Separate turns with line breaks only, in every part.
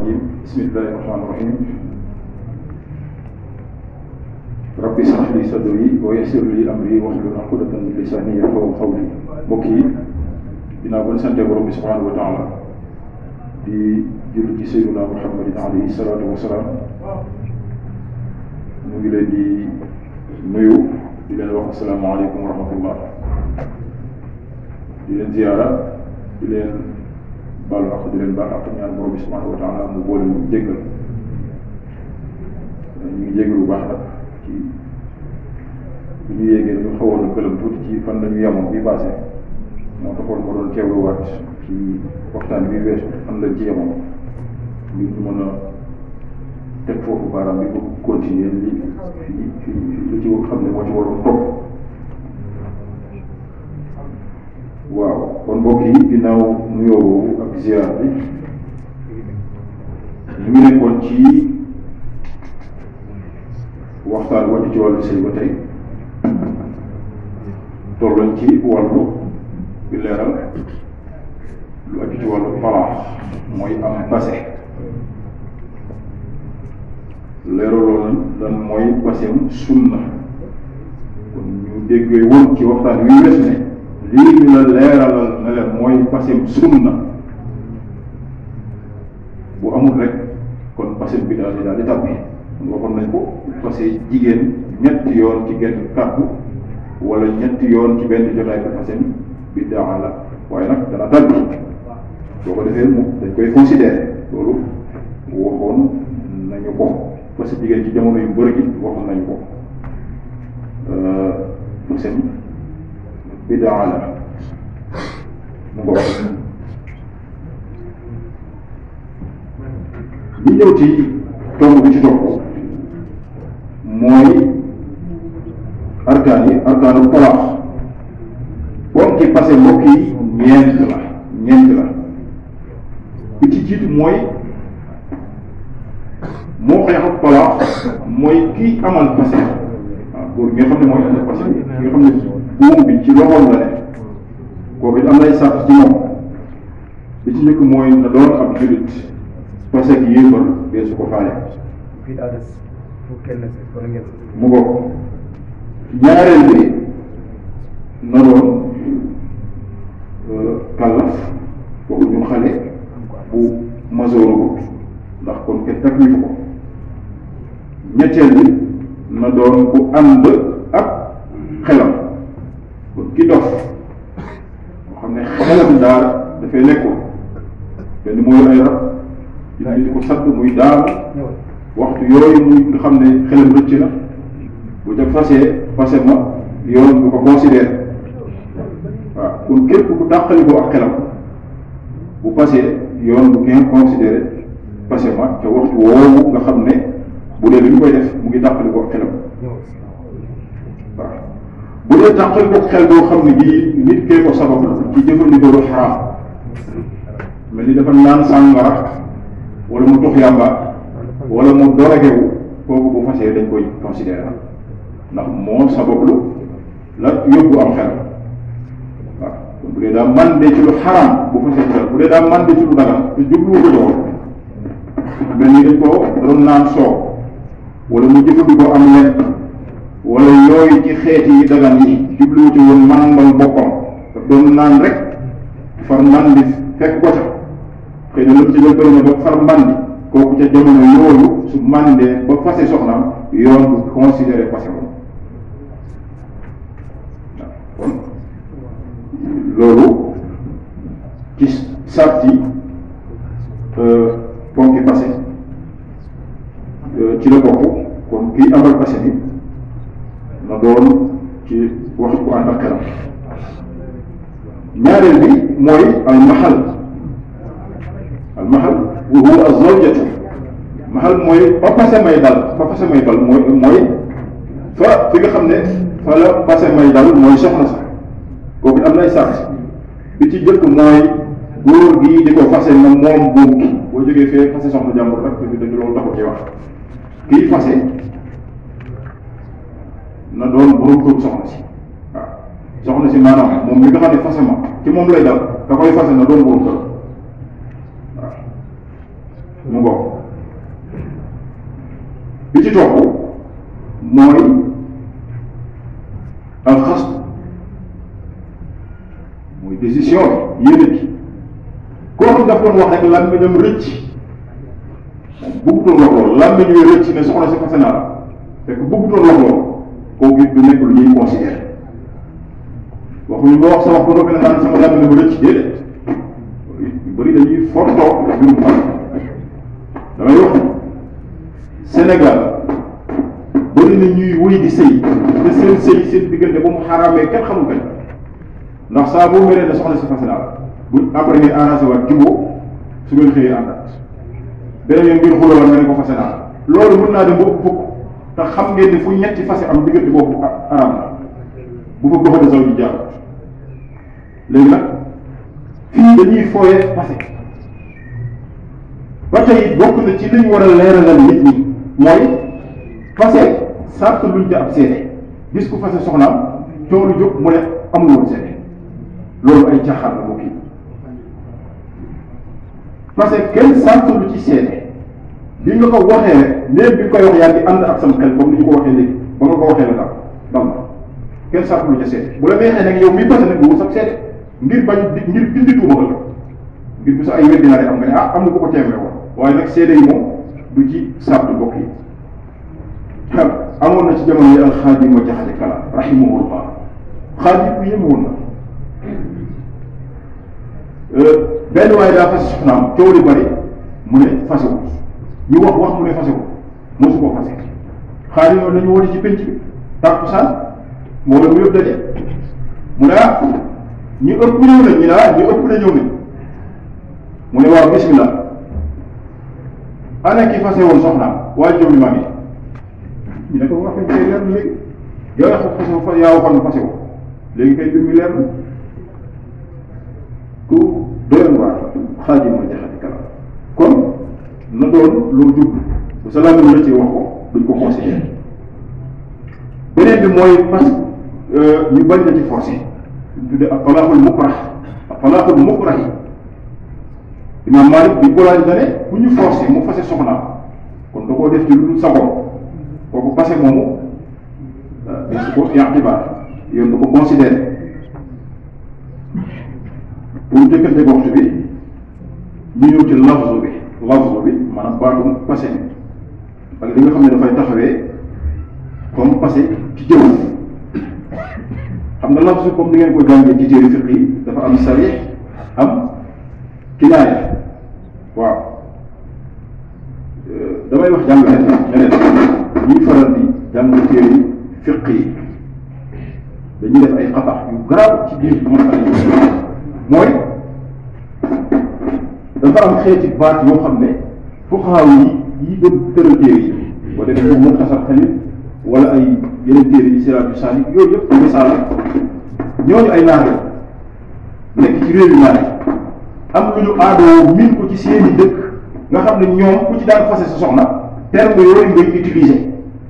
الرجيم بسم الله الرحمن الرحيم rabbi ishrah li sadri wa yassir li amri wahlul uqdatan min lisani yafqahu qawli mbokk yi dinaa ba sante borom bi subhanahu wa taala di julli ci sayyidina Muhammadin alayhi salaatu wa salaam ñu ngi leen di nuyu di leen wax asalaamaaleykum wa rahmatullah di leen ziyaara di leen baal wax di leen baal ak ñaan borom bi subhanahu wa taala mu boole ñu jéggal ñu ngi jéggal bu baax nag ci bu ñu yéegee ñu xawoon a gëlëm tuuti ci fan lañu yemoon bi passé moo taxoon ma doon teewluwaat ci waxtaan bi weesu fan lañ ci yemoon ngir ñu mën a teg foofu baaraam bi bu continuer li lu ci xam ne moo ci waroon topp waaw kon mbokk yi ginnaaw nuyoo boobu ak ziar bi ñu ngi nekkoon ci waxtaan wàcc ci wàllu sëy ba tey tolloon ci wàllu bi leeral lu aju ci wàllu talaax mooy am passé leeraloon lan mooy passéem sunna kon ñu déggee woon ci waxtaan wi wees ne lii ñu la leeralal ne leen mooy passéem sunna bu amul rek kon passéem bi daal di tàbbi waxoon nañ ko passé jigéen ñetti yoon ci genn kàddu wala ñetti yoon ci benn jotaay bi passéem bi daa la waaye nag dana tàbbi soo ko defee mu dañ koy considérer loolu waxoon nañu ko parce que jigéen ci jamono yu bëri gi waxoon nañu ko passéem bi daa la mu ngo ñu ñëw ci tomb bi ci topp mooy arkaanu talaax kon ci passé mbokk yi ñeent la bi ci jiitu mooy moo xeexu talaax mooy kii amal passé waaw góor gi nga xam ne mooy amal passé ki nga xam ne buum bi ci loxoom la ne kooku it am nay sart ci moom bi ci njëkk mooy na doon ab jullit passé gi yéefar bee su ko faale mu bokk ñaareel bi na doon kàllaf boobu ñu xale bu majooragut ndax kon kenn taklifu ko ñetteel bi na doon ku ànd ak xelam kon ki dof moo xam ne xelam daal dafay nekkoon benn mooy ay rab di ko sadd muy daal waxtu yooyu muy nga xam ne xelam rëcc na bu ca fase ma yoon bu ko considéré waaw kon képp ku tàqali ko ak xelam bu passé yoon bu kenn considéré passé ma ca waxtu woowu nga xam ne bu dee li ñu koy def mu ngi tàqali ko ak xelam waaw bu dee tàqali ko xel boo xam ne bii nit kee ko sabab ci jëfandikoo lu xaraam mel ni dafa naan sàngara wala mu tux yàmba wala mu dorogewu kooku bu fasee dañ koy considéré ndax moo sabablu la yóbbu am xel waaw bu dee daa man de ci lu xaraam bu fasee xel bu dee daa man de ci lu dagan te jubluwu ko joxoon mel ni dañ ko doon naan soow wala mu jëfandikoo am lekk wala yooyu ci xeeti yi dagan yi jubluwu ci woon mandal boppam daf doon naan rek far man di fekk ko ca xëy na lépp ci jël bëri na ba far man di kooku ca jamono yooyu su mandee ba fase soxnaam yoon bu considéré fase moom kon loolu ci sarti ponki passé ci la bokk kon kii amal passé bi na doon ci wax ku ànd ak xelam ñaareel bi mooy almahal wa huwa az-zawjatu mahal mooy ba passé may dal mooy fa fi nga xam ne fa la passé may dal mooy soxna sax kooku am nay sart bi ci jëkk mooy góor gi di ko fase na moom buum gi boo jógee fee fase soxna jàmbur rek dañu loolu taxu ci wax kii fase na doon borom kër soxna si waaw soxna si maanaam moom mi nga xam ne fase ma ci moom lay dal ka koy fase na doon borom kër mu ngoog bi ci topp mooy alxas mooy décision yéene bi koo xam daf doon wax rek làmmiñam rëcc bëggutoon wax loolu làmmiñ wi rëcc ne soxna si fase naa la fekk bëggutoon wax loolu kooku it du nekk lu ñuy considéré waxuñu nga wax sa wax ba noppi ne naan sama làmmiñ dafa rëcc déedéet yu bëri dañuy fontoo mbirum fan damay wax Sénégal bëri na ñuy wéy di sëy te seen sëy seen diggante ba mu xaraamee kenn xamul kañ ndax saa boo meree ne soxna si fase naa la bu après ngeen arrangé waat jubóo su ngeen xëyee àndaat beneen yoon ngeen xuloo nga ne ko fase naa la loolu mën naa dem ba fukk te xam ngeen ne fu ñetti fase am diggante boobu araam na bu fa doxee saw ji jaaxut léegi nag fii dañuy fooyee fase ba tey bokk na ci liñ war a leeralal nit ñi mooy fase sart luñ ca ab seede gis ku fase soxnaam coow lu jóg mu ne amul woon seede loolu ay caaxaan la moo kii parce que kenn sant lu ci seede bi nga ko waxee rek léegi bi nga koy wax yaa ngi ànd ak sam xel comme ni ñu ko waxee léegi ba nga ko waxee la daal dal na kenn sant lu ci seede bu la neexee nag yow mi passé nag bu sax seede ngir bañ ngir dindi tuuma la ngir bu sa ay weddi naa am nga ne ah am na ko ko teemee woon waaye nag seede yi moom du ci sart bokk yi amoon na ci jamono yi alxaadim wa jaxate kala rahimahullah xaadim bu yéeme woon na benn waaye daa fase soxnaam coow li bari mu ne fasewu ñu wax mu ne fasewu mosu ko fase xaadim yoon nañu woote ci penc bi tàkkusaan moo la mu yëpp daje mu ne ah ñu ëpp ñëw nañ ñu ne ah ñu ëpp na ñëw nañ mu ne waaw bismillah ana ki fase woon soxnaam waaye jow li maam yi ñu ne ko wax nañ kay leer na léegi yow yaa ko fase fa yaa waxoon na fase wo léegi kay mbir mi leer na ku doyoon waar xaaji mooy jaxati kala kon na doon loo jublu bu sa làmmiñ la ci wax ko duñ ko considéré beneen bi mooy parce que ñu bañ na ci forcé ñu tudde ak talaaxul mukrah ak talaaxul mukrah yi Imam Malik bi ko laaj dane bu ñu forcé mu fase soxnaam kon da koo def ci lu dul sagoom kooku passé moomu da su ko i'tibaar yoon da ko considéré pour jëkkante waxtu bi ñu ñëw ci lafzu bi maanaam baatum passé ak li nga xam ne dafay taxawee comme passé ci jëw xam nga lafzu comme ni ngeen ko jàngee ci téere fiqh yi dafa am sarih am kinaaya waaw damay wax jàngale ñeneen ñuy faral di jàng téere fiqh yi dañuy def ay xatax yu garaaw ci biir masala yi mooy dafa am xeeti baat yoo xam ne fuqahaa yi doon tëral téere yi boo demee moom Muxtasar Xaliil wala ay yeneen téere yi Siraaju Saalik yooyu yëpp misaal ñooñu ay naar nekk ci réew yu naar am lu ñu aadoo min ko ci seeni dëkk nga xam ne ñoom ku ci daan fase sa soxna terme yooyu ngay utiliser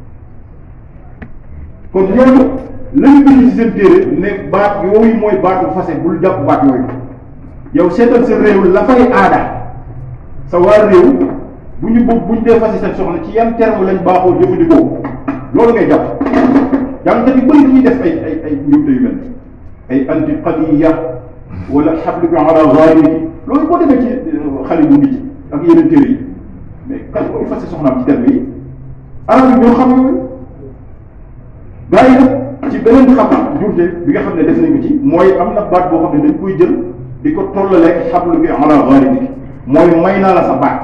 kon ñooñu lañu bind ci seen téere ne baat yooyu mooy baatu fase bul jàpp baat yooyu yow seetal sa réew la fay aada sa waa réew bu ñu dee fase seen soxna ci yan terme lañ baaxoo jëfandikoo loolu ngay jàpp jàngkat yu bëri dañuy def ay njumte yu mel ay antiqadiya wala xablu bi ala ghaaribi loolu boo demee ci xale bu ngi ci ak yeneen téere yi mais kan mooy fase soxnaam ci terme yi arab yi ñoo xam yooyu gaa yi nag ci beneen xam-xam njumte bi nga xam ne def nañ ko ci mooy am na baat boo xam ne dañ koy jël di ko tollaleeg xablu bi ala ghaaribi mooy may naa la sa baat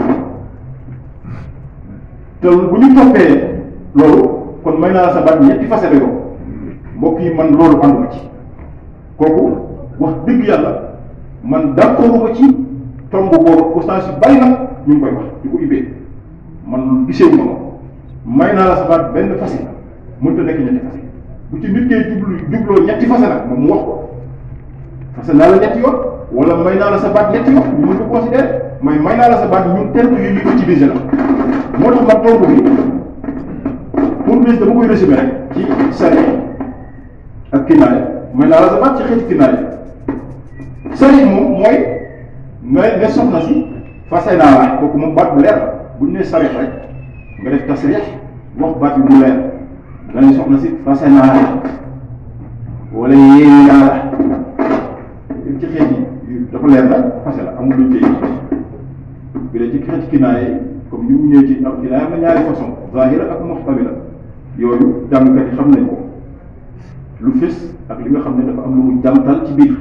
te bu ñu toppee loolu kon may naa la sa baat ñetti fase la ko mbokk yi man loolu ànduma ci kooku wax dëgg yàlla man d'accord ma ci tomb boobu ustaas yu bari nag ñu ngi koy wax di ko ubbee man gisee wu ma may naa la sa baat benn fase mënut a nekk ñetti fase bu ci nit kee jubloo ñetti fase nag moom mu wax ko fase naa la ñetti yoon wala may naa la sa baat ñetti yoon ñu mën ko considérer may naa la sa baat ñun terme yi ñu utiliser la moo tax man tomb bi pour bis dama koy résumé rek ci sari ak kinaaya may naa la sa baat ci xeeti kinaaya sari moom mooy nga ne soxna si fase naa la kooku moom baat bu leer la bu ñu nee sarix rek nga def tasrix wax baat bi mu leer nga ne soxna si fase naa la wala yéen naa la ci xeet yi dafa leer la fase la amul luñ koy bi dee ci xeeti kinaaye comme ni mu ñëwee ci am kinaaya am na ñaari façon zahira ak muhtamila yooyu jàngkat yi xam nañ ko lu fës ak li nga xam ne dafa am lu mu jàmtal ci biir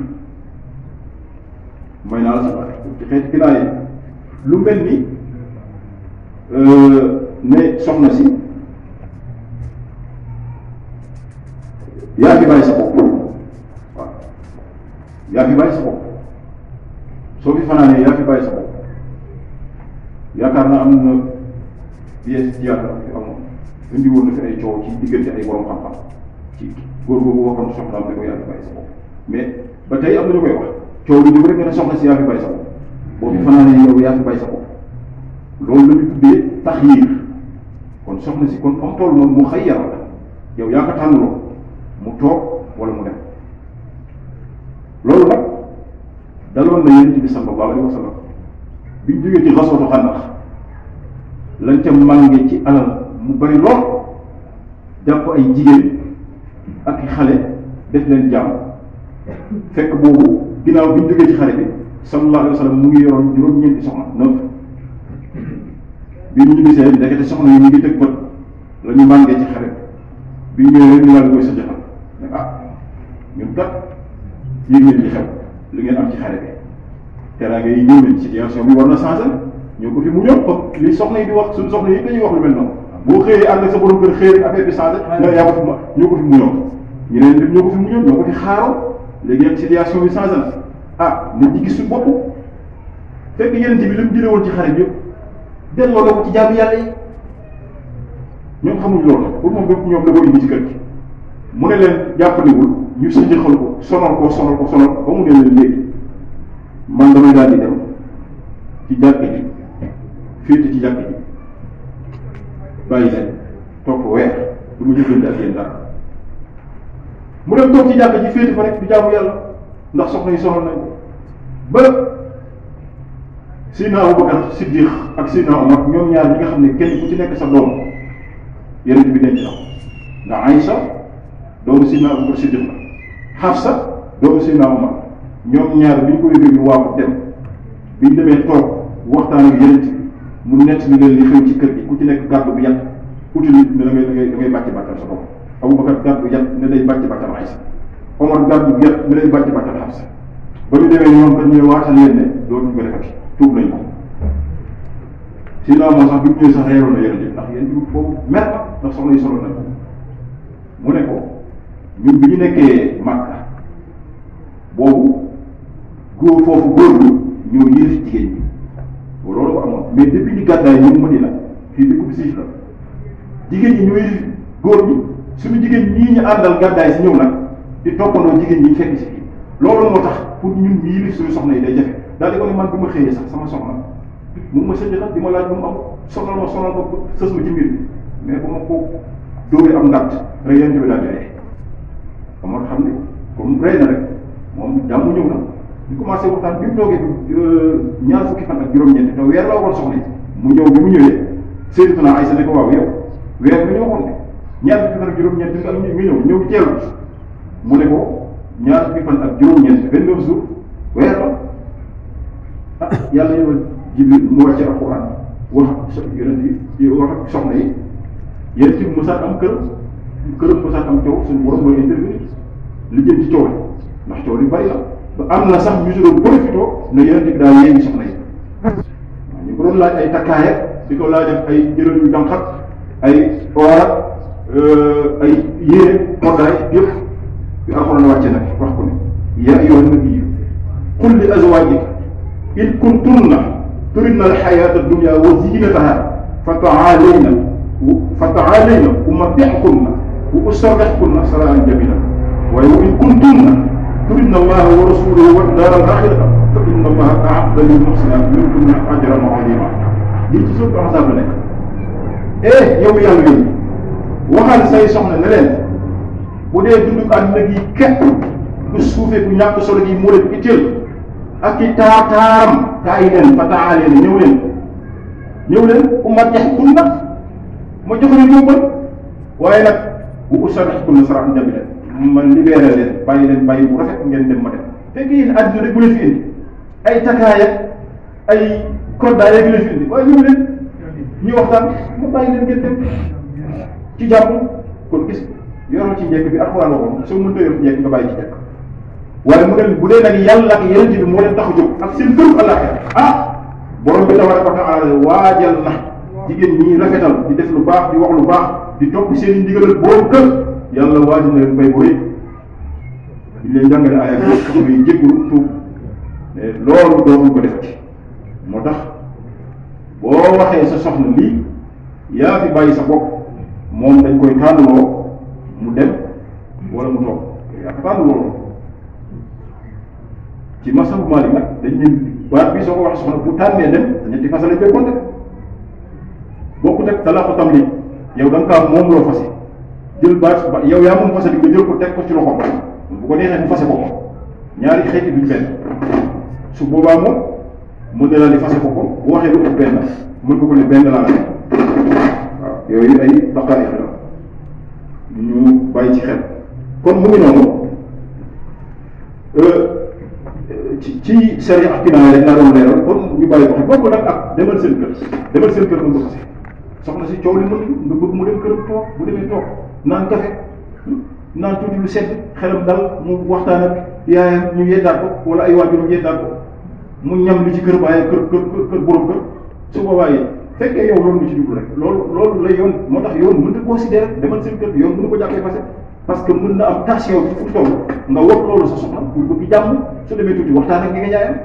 may naa la sa baat ci xeeti kinaaye lu mel ni ne soxna si yaa fi bàyyi sa bopp waaw yaa fi bàyyi sa bopp soo fi fanaanee yaa fi bàyyi sa bopp yaakaar naa am na pièce théâtre yu amoon indi woon na fi ay coow ci diggante ay borom xam-xam ci góor googu waxoon soxnaam ne ko yaa fi bàyyi sa bopp mais ba tey am na ñu koy wax coow lu jóg rek nga ne soxna si yaa fi bàyyi sa bopp boo fi fanaanee yow yaa fi bàyyi sa bopp loolu la ñu tuddee taxyiir kon soxna si kon fa mu toll moom mu xëy yaram la yow yaa ko tànnaloo mu toog wala mu dem loolu nag daloon na yonent bi sallallahu alayhi wa sallam biñ jógee ci xaswatu Xandaq lañ ca mànge ci alal mu bari lool jàpp ay jigéen ak i xale def leen jàmm fekk boobu ginnaaw biñ jógee ci xare bi sallallahu alayhi wa sallam mu ngi yoroon juróom-ñeenti soxna neuf bi ñu gisee ndekete soxna yi ñu ngi tëg bët la ñu màngee ci xare bi ñu ñëwee ñu daal di koy sa joxal ne ñun kat yéeg ngeen ci xew li ngeen am ci xare bi teraanga yi ñëw nañ situation bi war na changer ñoo ko fi mu ñëw comme li soxna yi di wax suñu soxna yi dañuy wax lu mel noonu boo xëyee ànd ak sa borom kër xëy affaire bi changer nga yaa ko fi ma ñoo ko fi mu ñëw ñu ne ñoo ko fi mu ñëw ñoo ko fi xaaroo léegi nag situation bi changer na nañ ci gis suñu bopp fekk yeneen bi li mu jëlee woon ci xare bi yëpp delloo la ko ci jaamu yàlla yi ñoom xamuñ loolu pour moom bépp ñoom la ko indi ci kër gi mu ne leen jàppandiwul ñu sënjëxal ko sonal ba mu ne leen léegi man damay daal di dem ci jàkk ji féete ci jàkk ji bàyyi leen toog ko weer du ma jëflante ak yéen dara mu dem toog ci jàkk ji féete fa rek di jaamu yàlla ndax soxna yi sonal nañ ko ba Seydina Abubakar Siddiq ak Seydina Omar ñoom ñaar ñi nga xam ne kenn ku ci nekk sa doom yeneen bi denc na ndax Aïcha doomu Seydina Abubakar Siddiq la Hafsa doomu Seydina Omar ñoom ñaar bi ñu ko yëgee ñu waaxu dem bi ñu demee toog waxtaan ak yeneen bi mu nett ni leen li xew ci kër gi ku ci nekk gàddu bu yàq uti nit ne da ngay bàcc bàccal sa bopp Abubakar gàddu yàq ne day bàcc bàccal Aïcha Omar gàddu yàq ne day bàcc bàccal Hafsa ba ñu demee ñoom dañ ñëw waatal leen ne dootuñu ko defati tuub nañ ko sinon moom sax bi mu ñëwee sax reeroon na yeneen ndax yéen bi foofu mer na ndax soxna yi solo nañ ko mu ne ko ñun bi ñu nekkee Makka boobu foofu góor ñi ñoo yëf jigéen ñi loolu ko amoon mais depuis ñu gàddaay ñoom Madina fii dëkk bu siif la jigéen ñi ñoo yëf góor ñi suñu jigéen ñii ñu àndal gàddaay si ñëw nag di toppandoo jigéen ñi fekk si fii loolu moo tax pour ñun ñii li suñu soxna yi day jafe daal di ko ne man bi ma xëyee sax sama soxna mu ngi ma sëñ di ma laaj bu mu am sonal ma sës ma ci mbir mi mais ba ma ko dóoree am ngàtt rek yéen bi daal di rey ba ma xam ne comme rey na rek moom jàmm ñëw na ñu commencé waxtaan bi mu toogee ñaar fukki fan ak juróom-ñeent te weer la waxoon soxna yi mu ñëw bi mu ñëwee Sayyidatuna Aysa ne ko waaw yow weer bi ñu waxoon ne ñaar fukki fan ak juróom-ñeent nga ñëw teelu mu ne ko ñaar fukki fan ak juróom-ñeent 29 jours weer la yàlla yow Jibril mu wàcce alxuraan wax yonent yi wax ak soxna yi yéen ci mësaat am këram mësaat am coow suñu borom mooy intervenir li jëm ci coow ndax coow li bari la ba am na sax ñu si doon profité ne yonent bi daal yéegi soxna yi ñu ko doon laaj ay takkaaya di ko laaj ak ay jërëm yu jànqat ay oora ay yére koddaay yëpp yu alxuraan wàcce nag wax ko ne yaa ayyuhan nabiyyu qul li azwaajika in kuntunna turidna al-hayaata ad-dunya wa zinataha fata'aalayna umatti'kunna wa usarrihkunna saraahan jamiilan waaye wa in kuntunna turidna Allaha wa rasuulahu wa daara al-aaxirata fa inna Allaha a'adda lil-muhsinaati minkunna ajran 'aziiman lii ci suuf Ahzaab la nekk. yow yàlla yooyu waxal say soxna ne leen bu dee dunduk àdduna gi képp bu suufee bu ñàkk solo gi moo leen itteel ak i taaram kaay leen fa taalee ne ñëw leen umatihkunna ma jox leen yóbbal waaye nag bu usarihkunna sarahan jamila ma libéré leen bàyyi bu rafet ngeen dem ma dem fekk yéen àddina rek bu leen fi indi ay takkaay ak ay koddaay rek leen fi indi waaye ñëw leen ñu waxtaan ma bàyyi leen ngeen dem ci jàmm. kon gis yoroo ci njëkk bi alxuraan waxoon soo mënta yor ci njëkk nga bàyyi ci njëkk waaye mu ne bu dee nag yàlla ak yeneen bi moo leen tax a jóg ak seen këru àllaaxira borom bi tabaaraka wa taala waajal na jigéen ñi rafetal di def lu baax di wax lu baax di topp seen i ndigalal borom kër yàlla waajal na leen bay bu rëy di leen jàngale aaya bi muy jéggulu tuub loolu dootul ko defati moo tax boo waxee sa soxna lii yaa fi bàyyi sa bopp moom dañ koy tànnaloo mu dem wala mu toog yaa ko tànnaloo ci masabu Maalik nag dañ ne baat bi soo ko wax soxna bu tànnee dem ñetti fas lañ koy compter bokkut ak talaaxu tamliik yow da nga kaa moom loo fase jël baat yow yaa moom fase bi nga jël ko teg ko ci loxoom bu ko neexee mu fase ko ñaari xeeti duñ benn su boobaa moom mën na la di fase ko bu waxee lu ëpp benn mën ko ko ne benn laa la waaw yooyu ay daqaaiq la ñu bàyyi ci xel kon mu ngi noonu ci sari ak kinaaya rek laa doon leeral kon ñu bàyyi ko xel bokk nag ak demal seen kër mën ko fase soxna si coow li mën nga bëgg mu dem këram toog bu demee toog naan kafe naan tuuti lu sedd xelam dal mu waxtaan ak yaayam ñu yeddaat ko wala ay waajuram yeddaat ko mu ñam li ci kër bàyyi kër borom kër su boobaa yi fekkee yow loolu nga ci dugg rek loolu la yoon moo tax yoon mënut a considérer demal seen kër yoon mënu ko jàppee parce que mën na am tension bi fu mu toll nga wax loolu sa soxna pour bëgg jàmm su demee tuuti waxtaan ak ñi nga jaayam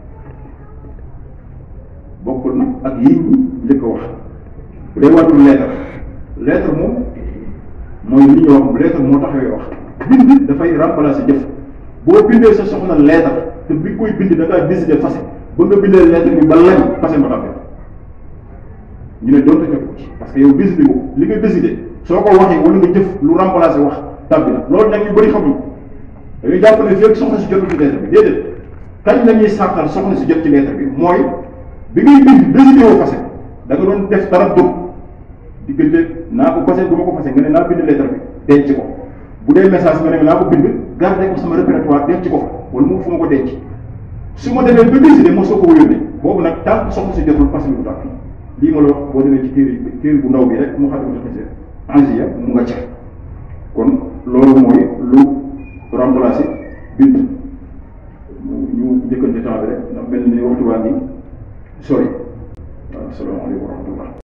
bokkul nag ak yii ñi njëkk a wax bu dee wàllu lettre moom mooy li ñuy wax lettre moo taxawee wax bind dafay remplacer jëf boo bindee sa soxna lettre te bi koy bind da ngaa décider fase ba nga bindee lettre bi ba lañ fase ma tàmbali ñu ne doonte jot ko ci parce que yow décidé ko li nga décidé soo ko waxee wala nga jëf lu remplacer wax tàbbi la loolu nag ñu bëri xamuñ dañuy jàpp ne fekk soxna si jotul ci lettre bi déedéet kañ la ñuy sàttal soxna si jot ci lettre bi mooy bi ngay bind décidé woo fase da nga doon def dara dóg diggante naa ko fase du ma ko fase nga ne naa bind lettre bi denc ko bu dee message nga ne naa ko bind garder ko sama répertoire denc ko wala mu fu ma ko denc su ma demee ba décidé moo soo ko yónnee boobu nag tant soxna si jotul fase bi du tàkk lii ma la wax boo demee ci téere bu ndaw bi rek mu xaddima taxise angia mu nga ca kon loolu mooy lu remplacer bind ñu njëkkante temps bi rek ndax mel ni waxtu waa ngi sori waaw asalaamaaleykum wa rahmatullah